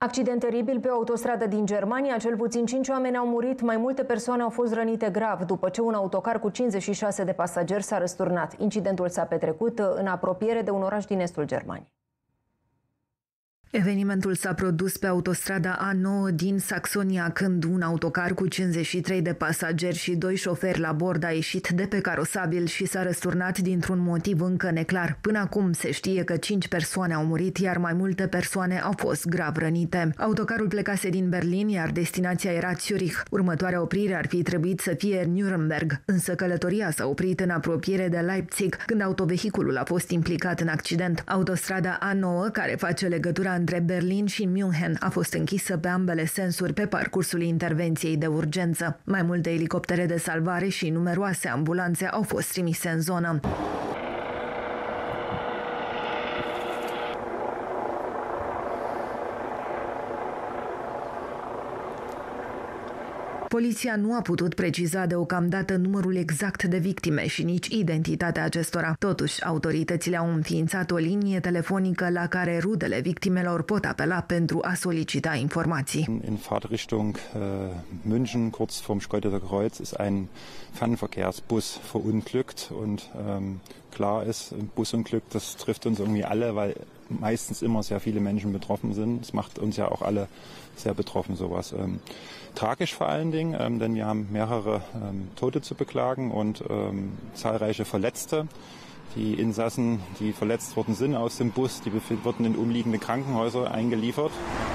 Accident teribil pe o autostradă din Germania. Cel puțin 5 oameni au murit, mai multe persoane au fost rănite grav după ce un autocar cu 56 de pasageri s-a răsturnat. Incidentul s-a petrecut în apropiere de un oraș din estul Germaniei. Evenimentul s-a produs pe autostrada A9 din Saxonia, când un autocar cu 53 de pasageri și 2 șoferi la bord a ieșit de pe carosabil și s-a răsturnat dintr-un motiv încă neclar. Până acum se știe că 5 persoane au murit, iar mai multe persoane au fost grav rănite. Autocarul plecase din Berlin, iar destinația era Zurich. Următoarea oprire ar fi trebuit să fie Nuremberg, însă călătoria s-a oprit în apropiere de Leipzig, când autovehiculul a fost implicat în accident. Autostrada A9, care face legătura între Berlin și München, a fost închisă pe ambele sensuri pe parcursul intervenției de urgență. Mai multe elicoptere de salvare și numeroase ambulanțe au fost trimise în zonă. Poliția nu a putut preciza deocamdată numărul exact de victime și nici identitatea acestora. Totuși, autoritățile au înființat o linie telefonică la care rudele victimelor pot apela pentru a solicita informații. In Fahrtrichtung München, kurz vorm Schkeuditzer Kreuz, ist ein Fernverkehrsbus verunglückt und klar ist, ein Busunglück, das trifft uns irgendwie alle, weil meistens immer sehr viele Menschen betroffen sind. Das macht uns ja auch alle sehr betroffen, sowas. Tragisch vor allen Dingen, denn wir haben mehrere Tote zu beklagen und zahlreiche Verletzte. Die Insassen, die verletzt worden sind aus dem Bus, die wurden in umliegende Krankenhäuser eingeliefert.